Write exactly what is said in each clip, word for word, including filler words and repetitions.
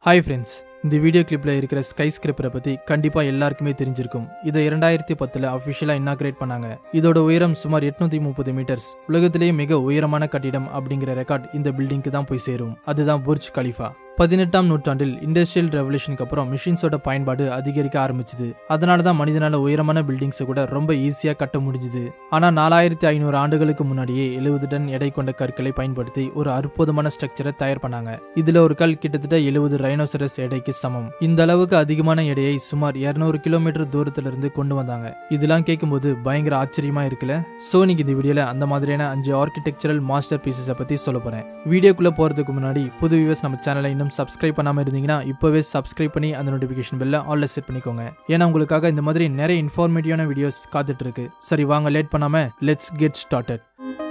Hi friends, இந்த video கிளிப்ல இருக்கிற ஸ்கைஸ்கிரேப்பரை பத்தி கண்டிப்பா எல்லாருக்குமே தெரிஞ்சிருக்கும். இதை இரண்டாயிரத்து பத்துல அபிஷியலா இனாகிரேட் பண்ணாங்க. இதோட உயரம் சுமார் எட்நூத்தி முப்பது மீட்டர்ஸ். உலகத்திலேயே மிக உயரமான கட்டிடம் அப்படிங்கிற ரெக்கார்ட் இந்த பில்டிங்க்கு தான் போய் சேரும். அதுதான் புர்ஜ் கலிஃபா. பதினெட்டாம் நூற்றாண்டில் இண்டஸ்ட்ரியல் ரெவல்யூஷனுக்கு அப்புறம் மிஷின்ஸோட பயன்பாடு அதிகரிக்க ஆரம்பிச்சது. அதனாலதான் மனிதனால உயரமான பில்டிங்ஸை கூட ரொம்ப ஈஸியா கட்ட முடிஞ்சுது. ஆனா நாலாயிரத்தி ஐநூறு ஆண்டுகளுக்கு முன்னாடியே எழுபது டன் எடை கொண்ட கற்களை பயன்படுத்தி ஒரு அற்புதமான ஸ்ட்ரக்சரை தயார் பண்ணாங்க. இதுல ஒரு கல் கிட்டத்தட்ட எழுபது ரைனோசரஸ் எடைக்கு சமம். இந்த அளவுக்கு அதிகமான எடையை சுமார் இருநூறு கிலோமீட்டர் தூரத்துல இருந்து கொண்டு வந்தாங்க. இதெல்லாம் கேட்கும்போது பயங்கர ஆச்சரியமா இருக்குல்ல. சோ நீங்க இந்த வீடியோல அந்த மாதிரியான அஞ்சு ஆர்கிடெக்சரல் மாஸ்டர் பீசஸை பத்தி சொல்ல போறேன். வீடியோக்குள்ள போறதுக்கு முன்னாடி புது வியூவர்ஸ் நம்ம சேனலை இன்னும் சப்ஸ்கிரைப் பண்ணாம இருந்தீங்கன்னா இப்பவே சப்ஸ்கிரைப் பண்ணி அந்த நோட்டிபிகேஷன் பெல்ல ஆல்ல செட் பண்ணிக்கோங்க. ஏன்னா உங்களுக்காக இந்த மாதிரி நிறைய இன்ஃபார்மேட்டிவான வீடியோஸ் காத்துட்டு இருக்கு. சரி வாங்க லேட் பண்ணாம let's get started.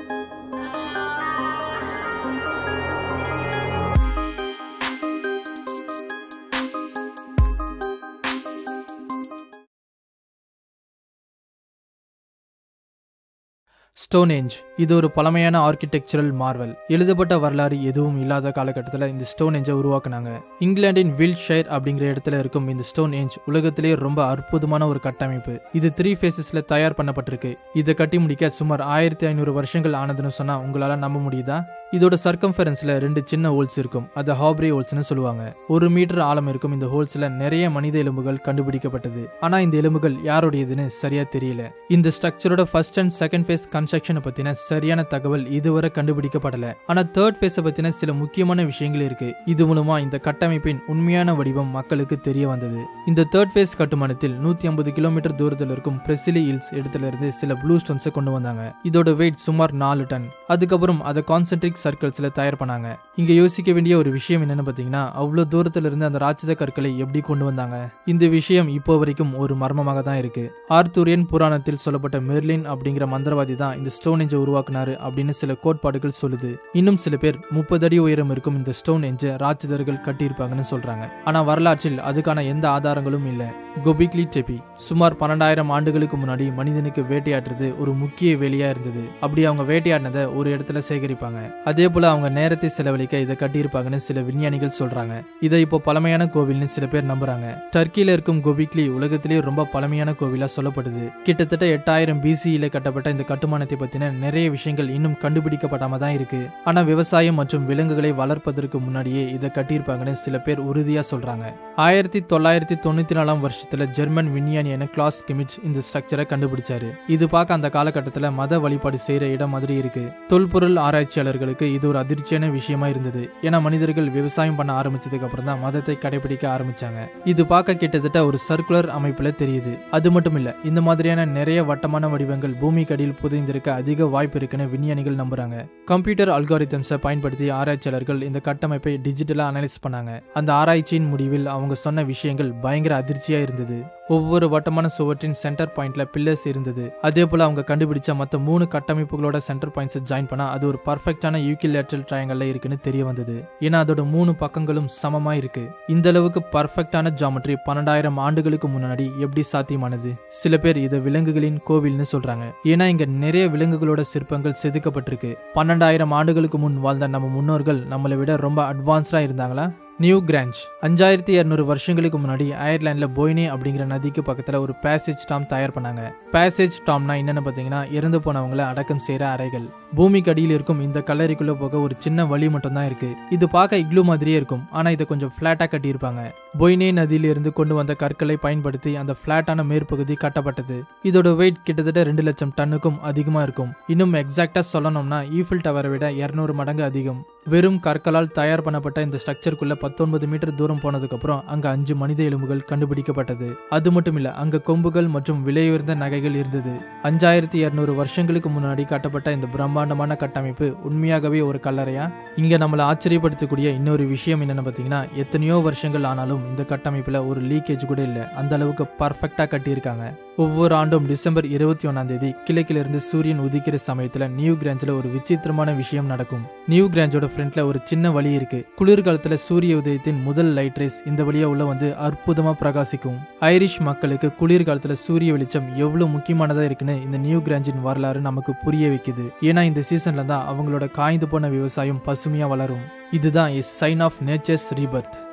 Stonehenge இது ஒரு பழமையான ஆர்கிடெக்சரல் மார்வல். எழுதப்பட்ட வரலாறு எதுவும் இல்லாத காலகட்டத்தில் இந்த ஸ்டோன் ஏஞ்சை உருவாக்குனாங்க. இங்கிலாந்தின் வில்ட்ஷயர் அப்படிங்கிற இடத்துல இருக்கும் இந்த ஸ்டோன் ஏஞ்ச் உலகத்திலேயே ரொம்ப அற்புதமான ஒரு கட்டமைப்பு. இது த்ரீ ஃபேசஸ்ல தயார் பண்ணப்பட்டிருக்கு. இதை கட்டி முடிக்க சுமார் ஆயிரத்தி ஐநூறு வருஷங்கள் ஆனதுன்னு சொன்னா உங்களால நம்ப முடியுதா? இதோட சர்க்கம்ஃபரன்ஸ்ல ரெண்டு சின்ன ஹோல்ஸ் இருக்கும். அதை ஹாப்ரே ஹோல்ஸ்னு சொல்லுவாங்க. ஒரு மீட்டர் ஆழம் இருக்கும் இந்த ஹோல்ஸ்ல நிறைய மனித எலும்புகள் கண்டுபிடிக்கப்பட்டது. ஆனா இந்த எலும்புகள் யாருடையதுன்னு சரியா தெரியல. இந்த ஸ்ட்ரக்சரோட ஃபர்ஸ்ட் அண்ட் செகண்ட் ஃபேஸ் கன்ஸ்ட்ரக்ஷனை பத்தின சரியான தகவல் இதுவரை கண்டுபிடிக்கப்படல. ஆனா தேர்ட் ஃபேஸை பத்தின சில முக்கியமான விஷயங்கள் இருக்கு. இது மூலமா இந்த கட்டமைப்பின் உண்மையான வடிவம் மக்களுக்கு தெரிய வந்தது. இந்த தேர்ட் ஃபேஸ் கட்டுமானத்தில் நூத்தி ஐம்பது கிலோமீட்டர் தூரத்தில் இருக்கும் பிரசிலி ஹில்ஸ் இடத்துல இருந்து சில ப்ளூ ஸ்டோன்ஸை கொண்டு வந்தாங்க. இதோட வெயிட் சுமார் நாலு டன். அதுக்கப்புறம் அதை கான்சென்ட்ரிக் சர்க்கிள்ஸ்ல தயார் பண்ணாங்க. இங்க யோசிக்க வேண்டிய ஒரு விஷயம் என்னன்னு பாத்தீங்கன்னா, அவ்வளவு தூரத்துல இருந்து அந்த ராட்சத கற்களை எப்படி கொண்டு வந்தாங்க? இந்த விஷயம் இப்போ வரைக்கும் ஒரு மர்மமாக தான் இருக்கு. ஆர்த்தூரியன் புராணத்தில் சொல்லப்பட்ட மெர்லின் அப்படிங்கிற மந்திரவாதி தான் இந்த ஸ்டோன் ஏஞ்சை உருவாக்குனாரு அப்படின்னு சில கோட்பாடுகள் சொல்லுது. இன்னும் சில பேர் முப்பது அடி உயரம் இருக்கும் இந்த ஸ்டோன் ஏஞ்சை ராட்சதர்கள் கட்டியிருப்பாங்கன்னு சொல்றாங்க. ஆனா வரலாற்றில் அதுக்கான எந்த ஆதாரங்களும் இல்ல. கோபிக்லி டெபி சுமார் பன்னெண்டாயிரம் ஆண்டுகளுக்கு முன்னாடி மனிதனுக்கு வேட்டையாடுறது ஒரு முக்கிய வேலையா இருந்தது. அப்படி அவங்க வேட்டையாடினதை ஒரு இடத்துல சேகரிப்பாங்க. அதே போல அவங்க நேரத்தை செலவழிக்க இதை கட்டியிருப்பாங்கன்னு சில விஞ்ஞானிகள் சொல்றாங்க. இதை இப்போ பழமையான கோவில்னு சில பேர் நம்புறாங்க. டர்க்கியில இருக்கும் கோபிக்லி உலகத்திலேயே ரொம்ப பழமையான கோவிலா சொல்லப்படுது. கிட்டத்தட்ட எட்டாயிரம் பிசியில கட்டப்பட்ட இந்த கட்டுமானத்தை பத்தின நிறைய விஷயங்கள் இன்னும் கண்டுபிடிக்கப்படாம தான் இருக்கு. ஆனா விவசாயம் மற்றும் விலங்குகளை வளர்ப்பதற்கு முன்னாடியே இதை கட்டியிருப்பாங்கன்னு சில பேர் உறுதியா சொல்றாங்க. ஆயிரத்தி தொள்ளாயிரத்தி தொண்ணூத்தி நாலாம் வருஷத்துல ஜெர்மன் விஞ்ஞானியான க்ளாஸ் இந்த ஸ்ட்ரக்சரை கண்டுபிடிச்சாரு. இது பார்க்க அந்த காலகட்டத்துல மத வழிபாடு செய்யற இடம் மாதிரி இருக்கு. தொல்பொருள் ஆராய்ச்சியாளர்களுக்கு இது ஒரு அதிர்ச்சியான விஷயமா இருந்தது. ஏன்னா மனிதர்கள் விவசாயம் பண்ண ஆரம்பிச்சதுக்கு அப்புறம் தான் மதத்தை கடைபிடிக்க ஆரம்பிச்சாங்க. இது பார்க்க கிட்டத்தட்ட ஒரு சர்க்குலர் அமைப்புல தெரியுது. அது மட்டும் இல்ல, இந்த மாதிரியான நிறைய வட்டமான வடிவங்கள் பூமிக்கு அடியில் புதைந்திருக்க அதிக வாய்ப்பு இருக்குன்னு விஞ்ஞானிகள் நம்புறாங்க. கம்ப்யூட்டர் அல்காரிதம்ஸை பயன்படுத்தி ஆராய்ச்சியாளர்கள் இந்த கட்டமைப்பை டிஜிட்டலா அனலைஸ் பண்ணாங்க. அந்த ஆராய்ச்சியின் முடிவில் அவங்க சொன்ன விஷயங்கள் பயங்கர அதிர்ச்சியா இருந்தது. ஒவ்வொரு வட்டமான சுவற்றின் சென்டர் பாயிண்ட்ல பில்லர்ஸ் இருந்தது. அதே போல அவங்க கண்டுபிடிச்ச மற்ற மூணு கட்டமைப்புகளோட சென்டர் பாயிண்ட்ஸ் ஜாயின் பண்ணா அது ஒரு பர்ஃபெக்டான யூக்கிலேட்ரல் ட்ரையாங்கிள் இருக்குன்னு தெரிய வந்தது. ஏன்னா அதோட மூணு பக்கங்களும் சமமா இருக்கு. இந்த அளவுக்கு பர்ஃபெக்டான ஜாமெட்ரி பன்னெண்டாயிரம் ஆண்டுகளுக்கு முன்னாடி எப்படி சாத்தியமானது? சில பேர் இதை விலங்குகளின் கோவில்னு சொல்றாங்க. ஏன்னா இங்க நிறைய விலங்குகளோட சிற்பங்கள் செதுக்கப்பட்டிருக்கு. பன்னெண்டாயிரம் ஆண்டுகளுக்கு முன் வாழ்ந்த நம்ம முன்னோர்கள் நம்மளை விட ரொம்ப அட்வான்ஸ்டா இருந்தாங்களா? நியூ கிராஞ்ச் அஞ்சாயிரத்தி இருநூறு வருஷங்களுக்கு முன்னாடி அயர்லாந்துல போய்னே அப்படிங்கிற நதிக்கு பக்கத்துல ஒரு பேசேஜ் டாம் தயார் பண்ணாங்க. பேசேஜ் டாம்னா என்னன்னு பாத்தீங்கன்னா, இறந்து போனவங்களை அடக்கம் செய்யற அறைகள். பூமிக்கு அடியில் இருக்கும் இந்த கல்லறைக்குள்ள போக ஒரு சின்ன வழி மட்டும் தான் இருக்கு. இது பார்க்க இக்லூ மாதிரியே இருக்கும். ஆனா இதை கொஞ்சம் பிளாட்டா கட்டியிருப்பாங்க. போய்னே நதியிலிருந்து கொண்டு வந்த கற்களை பயன்படுத்தி அந்த பிளாட்டான மேற்பகுதி கட்டப்பட்டது. இதோட வெயிட் கிட்டத்தட்ட ரெண்டு லட்சம் டன்னுக்கும் அதிகமா இருக்கும். இன்னும் எக்ஸாக்டா சொல்லணும்னா ஈஃபில் டவரை விட இருநூறு மடங்கு அதிகம். வெறும் கற்களால் தயார் பண்ணப்பட்ட இந்த ஸ்ட்ரக்சருக்குள்ள பத்தொன்பது மீட்டர் தூரம் போனதுக்கு அப்புறம் அங்க அஞ்சு மனித எலும்புகள் கண்டுபிடிக்கப்பட்டது. அது மட்டும் இல்ல, அங்க கொம்புகள் மற்றும் விலையுயர்ந்த நகைகள் இருந்தது. அஞ்சாயிரத்தி இருநூறு வருஷங்களுக்கு முன்னாடி கட்டப்பட்ட இந்த பிரம்மாண்டமான கட்டமைப்பு உண்மையாகவே ஒரு கல்லறையா? இங்க நம்மள ஆச்சரியப்படுத்தக்கூடிய இன்னொரு விஷயம் என்னன்னு பாத்தீங்கன்னா, எத்தனையோ வருஷங்கள் ஆனாலும் இந்த கட்டமைப்புல ஒரு லீக்கேஜ் கூட இல்ல. அந்த அளவுக்கு பர்ஃபெக்டா கட்டியிருக்காங்க. ஒவ்வொரு ஆண்டும் டிசம்பர் இருபத்தி ஒன்னாம் தேதி கிழக்கிலிருந்து சூரியன் உதிக்கிற சமயத்துல நியூ கிராஞ்சில் ஒரு விசித்திரமான விஷயம் நடக்கும். நியூ கிராஞ்சோட ஃப்ரண்ட்ல ஒரு சின்ன வழி இருக்கு. குளிர்காலத்துல சூரிய உதயத்தின் முதல் லைட் ரேஸ் இந்த வழியா உள்ள வந்து அற்புதமா பிரகாசிக்கும். ஐரிஷ் மக்களுக்கு குளிர்காலத்துல சூரிய வெளிச்சம் எவ்வளவு முக்கியமானதா இருக்குன்னு இந்த நியூ கிராஞ்சின் வரலாறு நமக்கு புரிய வைக்குது. ஏன்னா இந்த சீசன்ல தான் அவங்களோட காய்ந்து போன விவசாயம் பசுமையா வளரும். இதுதான் a sign of nature's rebirth.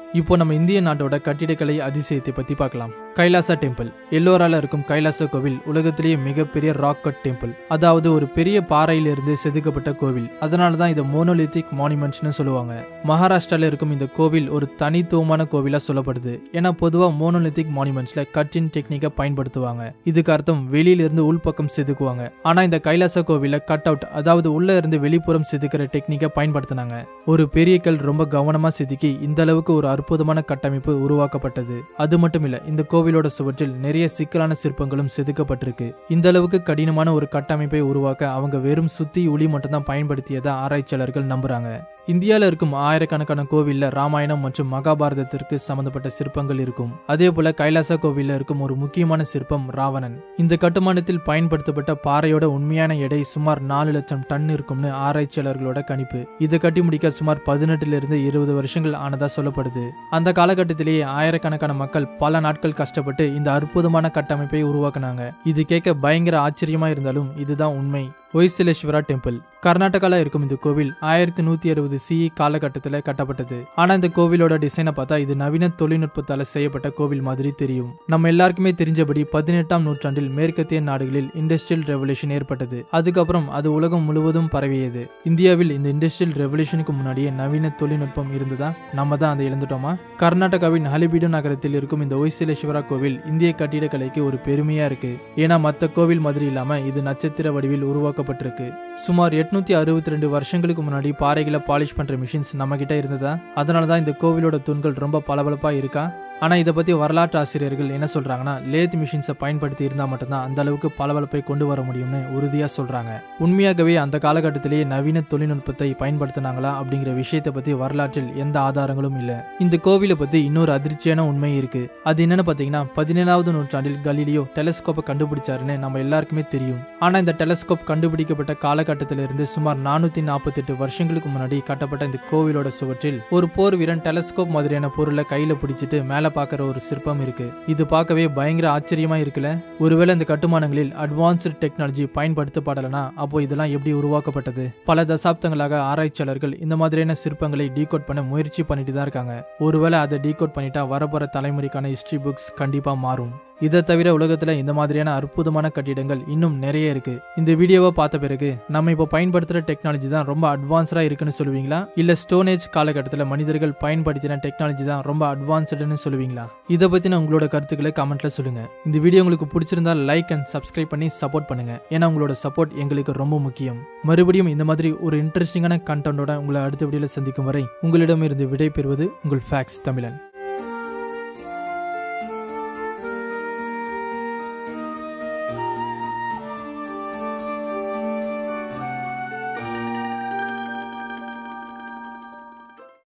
இப்போ நம்ம இந்திய நாட்டோட கட்டிடக்கலை அதிசயத்தை பத்தி பார்க்கலாம். கைலாசா டெம்பிள் எல்லோரால இருக்கும் கைலாச கோவில் உலகத்திலேயே மிகப்பெரிய ராக் கட் டெம்பிள், அதாவது ஒரு பெரிய பாறையிலிருந்து செதுக்கப்பட்ட கோவில். அதனாலதான் இதை மோனோலித்திக் மானுமெண்ட்ஸ்னு சொல்லுவாங்க. மகாராஷ்டிரால இருக்கும் இந்த கோவில் ஒரு தனித்துவமான கோவிலா சொல்லப்படுது. ஏன்னா பொதுவா மோனோலித்திக் மானுமெண்ட்ஸ்ல கட்டிங் டெக்னிக்கை பயன்படுத்துவாங்க. இதுக்கு அர்த்தம் வெளியில இருந்து உள்பக்கம் செதுக்குவாங்க. ஆனா இந்த கைலாச கோவில கட் அவுட், அதாவது உள்ள இருந்து வெளிப்புறம் செதுக்கிற டெக்னிக்கை பயன்படுத்தினாங்க. ஒரு பெரிய கல் ரொம்ப கவனமா செதுக்கி இந்த அளவுக்கு ஒரு அற்புதமான கட்டமைப்பு உருவாக்கப்பட்டது. அது மட்டும் இல்ல, இந்த கோவிலோட சுவற்றில் நிறைய சிக்கலான சிற்பங்களும் செதுக்கப்பட்டிருக்கு. இந்த அளவுக்கு கடினமான ஒரு கட்டமைப்பை உருவாக்க அவங்க வெறும் சுத்தி உளி மட்டும் தான் பயன்படுத்தியதா ஆராய்ச்சியாளர்கள் நம்புறாங்க. இந்தியால இருக்கும் ஆயிரக்கணக்கான கோவில்ல ராமாயணம் மற்றும் மகாபாரதத்திற்கு சம்பந்தப்பட்ட சிற்பங்கள் இருக்கும். அதே போல கைலாசா கோவில்ல இருக்கும் ஒரு முக்கியமான சிற்பம் ராவணன். இந்த கட்டுமானத்தில் பயன்படுத்தப்பட்ட பாறையோட உண்மையான எடை சுமார் நாலு லட்சம் டன் இருக்கும்னு ஆராய்ச்சியாளர்களோட கணிப்பு. இதை கட்டி முடிக்க சுமார் பதினெட்டுல இருந்து இருபது வருஷங்கள் ஆனதா சொல்லப்படுது. அந்த காலகட்டத்திலேயே ஆயிரக்கணக்கான மக்கள் பல நாட்கள் கஷ்டப்பட்டு இந்த அற்புதமான கட்டமைப்பை உருவாக்குனாங்க. இது கேட்க பயங்கர ஆச்சரியமா இருந்தாலும் இதுதான் உண்மை. 𝐤𝐸𝐴 டெம்பிள் கர்நாடகால இருக்கும் இந்த கோவில் ஆயிரத்தி நூத்தி அறுபது சிஇ காலகட்டத்தில் கட்டப்பட்டது. ஆனா இந்த கோவிலோட டிசைனை பார்த்தா இது நவீன தொழில்நுட்பத்தால செய்யப்பட்ட கோவில் மாதிரி தெரியும். நம்ம எல்லாருக்குமே தெரிஞ்சபடி பதினெட்டாம் நூற்றாண்டில் மேற்கத்திய நாடுகளில் இண்டஸ்ட்ரியல் ரெவல்யூஷன் ஏற்பட்டது. அதுக்கப்புறம் அது உலகம் முழுவதும் பரவியது. இந்தியாவில் இந்த இண்டஸ்ட்ரியல் ரெவல்யூஷனுக்கு முன்னாடியே நவீன தொழில்நுட்பம் இருந்ததா? நம்ம தான் அதை இழந்துட்டோமா? கர்நாடகாவின் ஹலிபீடு நகரத்தில் இருக்கும் இந்த 𝐤𝐸𝐴 கோவில் இந்திய கட்டிடக்கலைக்கு ஒரு பெருமையா இருக்கு. ஏன்னா மற்ற கோவில் மாதிரி இல்லாம இது நட்சத்திர வடிவில் உருவாக்கப்பட்டிருக்கு. சுமார் எட்நூத்தி அறுபத்தி ரெண்டு வருஷங்களுக்கு முன்னாடி பாறைகளை பாலிஷ் பண்ற மிஷின்ஸ் நம்ம கிட்ட இருந்ததா? அதனாலதான் இந்த கோவிலோட தூண்கள் ரொம்ப பளபளப்பா இருக்கா? ஆனா இதை பத்தி வரலாற்று ஆசிரியர்கள் என்ன சொல்றாங்கன்னா, லேத் மிஷின்ஸை பயன்படுத்தி இருந்தா மட்டும்தான் அந்த அளவுக்கு பளபளப்பை கொண்டு வர முடியும்னு உறுதியா சொல்றாங்க. உண்மையாகவே அந்த காலகட்டத்திலேயே நவீன தொழில்நுட்பத்தை பயன்படுத்தினாங்களா அப்படிங்கிற விஷயத்தை பத்தி வரலாற்றில் எந்த ஆதாரங்களும் இல்ல. இந்த கோவிலை பத்தி இன்னொரு அதிர்ச்சியான உண்மை இருக்கு. அது என்னன்னு பாத்தீங்கன்னா, பதினேழாவது நூற்றாண்டில் கலீலியோ டெலஸ்கோப்பை கண்டுபிடிச்சாருன்னு நம்ம எல்லாருக்குமே தெரியும். ஆனா இந்த டெலஸ்கோப் கண்டுபிடிக்கப்பட்ட காலகட்டத்திலிருந்து சுமார் நானூத்தி நாற்பத்தி எட்டு வருஷங்களுக்கு முன்னாடி கட்டப்பட்ட இந்த கோவிலோட சுவற்றில் ஒரு போர் வீரன் டெலஸ்கோப் மாதிரியான பொருளை கையில பிடிச்சிட்டு மேல பாக்குற ஒரு சிற்பம் இருக்கு. இது பார்க்கவே பயங்கர ஆச்சரியமா இருக்குல்ல. ஒருவேளை இந்த கட்டுமானங்களில் அட்வான்ஸ்டு டெக்னாலஜி பயன்படுத்தப்படலனா அப்போ இதெல்லாம் எப்படி உருவாக்கப்பட்டது? பல தசாப்தங்களாக ஆராய்ச்சியாளர்கள் இந்த மாதிரியான சிற்பங்களை டீகோட் பண்ண முயற்சி பண்ணிட்டு தான் இருக்காங்க. ஒருவேளை அதை டீகோட் பண்ணிட்டா வரப்போற தலைமுறைக்கான ஹிஸ்டரி புக்ஸ் கண்டிப்பா மாறும். இதை தவிர உலகத்துல இந்த மாதிரியான அற்புதமான கட்டிடங்கள் இன்னும் நிறைய இருக்கு. இந்த வீடியோவை பார்த்த பிறகு நம்ம இப்போ பயன்படுத்துற டெக்னாலஜி தான் ரொம்ப அட்வான்ஸ்டா இருக்குன்னு சொல்லுவீங்களா, இல்ல ஸ்டோன் ஏஜ் காலகட்டத்தில் மனிதர்கள் பயன்படுத்தின டெக்னாலஜி தான் ரொம்ப அட்வான்ஸ்டுன்னு சொல்லுவீங்களா? இதை பத்தின உங்களோட கருத்துக்களை கமெண்ட்ல சொல்லுங்க. இந்த வீடியோ உங்களுக்கு பிடிச்சிருந்தா லைக் அண்ட் சப்ஸ்கிரைப் பண்ணி சப்போர்ட் பண்ணுங்க. ஏன்னா உங்களோட சப்போர்ட் எங்களுக்கு ரொம்ப முக்கியம். மறுபடியும் இந்த மாதிரி ஒரு இன்ட்ரெஸ்டிங்கான கண்டென்ட்டோட உங்களை அடுத்த வீடியோல சந்திக்கும் வரை உங்களிடம் இருந்து விடை பெறுவது உங்கள் ஃபேக்ஸ் தமிழன்.